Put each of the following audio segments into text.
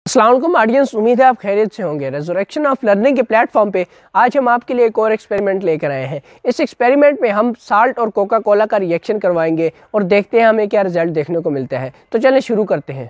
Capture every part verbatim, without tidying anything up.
अस्सलाम वालेकुम ऑडियंस, उम्मीद है आप खैरियत से होंगे। रेजरेक्शन ऑफ लर्निंग के प्लेटफॉर्म पे आज हम आपके लिए एक और एक्सपेरिमेंट लेकर आए हैं। इस एक्सपेरिमेंट में हम साल्ट और कोका कोला का रिएक्शन करवाएंगे और देखते हैं हमें क्या रिजल्ट देखने को मिलता है। तो चलें शुरू करते हैं।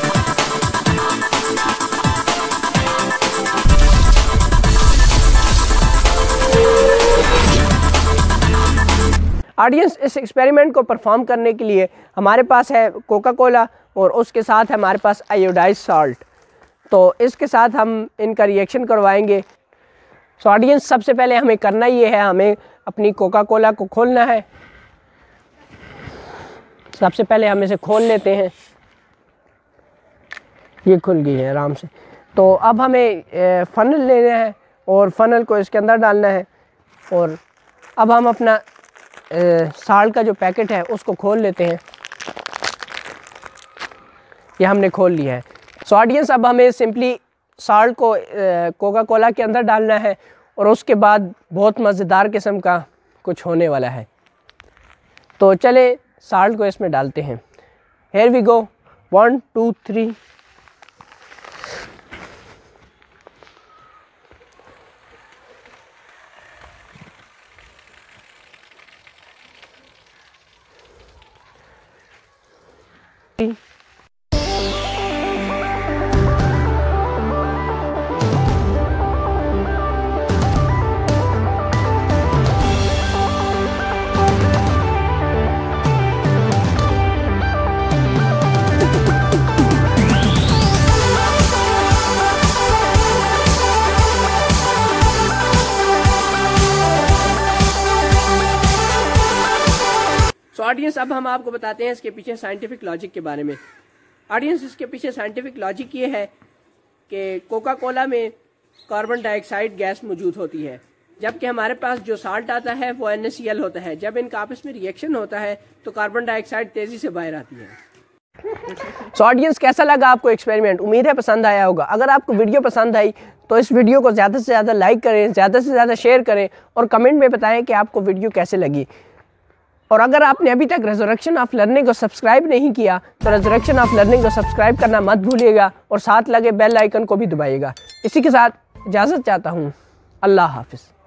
ऑडियंस, इस एक्सपेरिमेंट को परफॉर्म करने के लिए हमारे पास है कोका कोला और उसके साथ हमारे पास आयोडाइज्ड साल्ट। तो इसके साथ हम इनका रिएक्शन करवाएंगे। सो ऑडियंस, सबसे पहले हमें करना ये है, हमें अपनी कोका कोला को खोलना है। सबसे पहले हम इसे खोल लेते हैं। ये खुल गई है आराम से। तो अब हमें फनल लेना है और फनल को इसके अंदर डालना है। और अब हम अपना साल्ट का जो पैकेट है उसको खोल लेते हैं। ये हमने खोल लिया है। सो ऑडियंस, अब हमें सिंपली साल्ट को कोका कोला के अंदर डालना है और उसके बाद बहुत मज़ेदार किस्म का कुछ होने वाला है। तो चले साल्ट को इसमें डालते हैं। Here we go, one two three. तो ऑडियंस, अब हम आपको बताते हैं इसके पीछे साइंटिफिक लॉजिक के बारे में। ऑडियंस, इसके पीछे साइंटिफिक लॉजिक ये है कि कोका कोला में कार्बन डाइऑक्साइड गैस मौजूद होती है, जबकि हमारे पास जो साल्ट आता है वो एन ए सी एल होता है। जब इनका आपस में रिएक्शन होता है तो कार्बन डाइऑक्साइड तेजी से बाहर आती है। सो ऑडियंस, कैसा लगा आपको एक्सपेरिमेंट? उम्मीद है पसंद आया होगा। अगर आपको वीडियो पसंद आई तो इस वीडियो को ज़्यादा से ज़्यादा लाइक करें, ज़्यादा से ज़्यादा शेयर करें और कमेंट में बताएं कि आपको वीडियो कैसे लगी। और अगर आपने अभी तक रेजरेक्शन ऑफ लर्निंग को सब्सक्राइब नहीं किया तो रेजरेक्शन ऑफ लर्निंग को सब्सक्राइब करना मत भूलिएगा और साथ लगे बेल आइकन को भी दबाइएगा। इसी के साथ इजाज़त चाहता हूँ। अल्लाह हाफिज़।